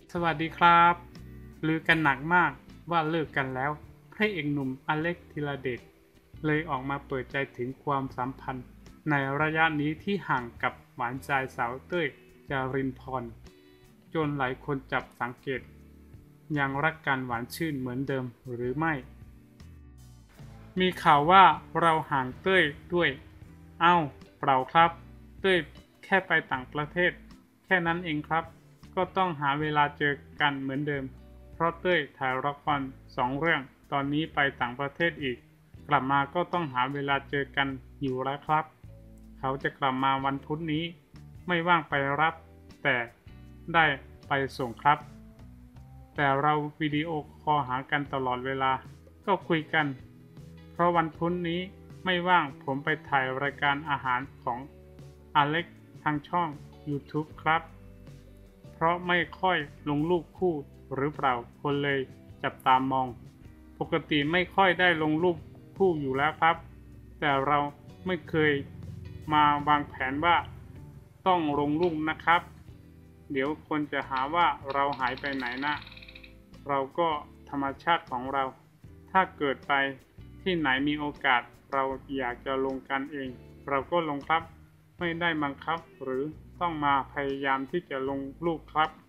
สวัสดีครับลือกันหนักมากว่าเลิกกันแล้วพระเอกหนุ่มอเล็กธีรเดชเลยออกมาเปิดใจถึงความสัมพันธ์ในระยะนี้ที่ห่างกับหวานใจสาวเต้ยจารินพรจนหลายคนจับสังเกตยังรักกันหวานชื่นเหมือนเดิมหรือไม่มีข่าวว่าเราห่างเต้ยด้วยเอ้าเปล่าครับเต้ยแค่ไปต่างประเทศแค่นั้นเองครับก็ต้องหาเวลาเจอกันเหมือนเดิมเพราะเต้ยถ่ายละคร2 เรื่องตอนนี้ไปต่างประเทศอีกกลับมาก็ต้องหาเวลาเจอกันอยู่แล้วครับเขาจะกลับมาวันพุธนี้ไม่ว่างไปรับแต่ได้ไปส่งครับแต่เราวิดีโอคอลหากันตลอดเวลาก็คุยกันเพราะวันพุธนี้ไม่ว่างผมไปถ่ายรายการอาหารของอเล็กทางช่อง YouTube ครับเพราะไม่ค่อยลงรูปคู่หรือเปล่าคนเลยจับตามองปกติไม่ค่อยได้ลงรูปคู่อยู่แล้วครับแต่เราไม่เคยมาวางแผนว่าต้องลงรูปนะครับเดี๋ยวคนจะหาว่าเราหายไปไหนนะเราก็ธรรมชาติของเราถ้าเกิดไปที่ไหนมีโอกาสเราอยากจะลงกันเองเราก็ลงครับไม่ได้บังคับหรือต้องมาพยายามที่จะลงรูปครับ